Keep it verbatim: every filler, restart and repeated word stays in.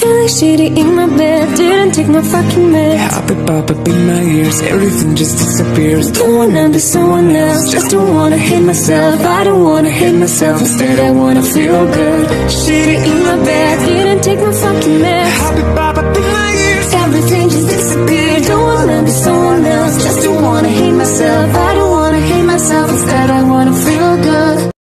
feel like shit in my bed. Didn't take my fucking meds. Pop it, pop up in my ears. Everything just disappears. Don't wanna be someone else. Just don't wanna hate myself. I don't wanna hate myself. Instead I wanna feel good. Shit in my bed. Didn't take my fucking meds. Pop it, pop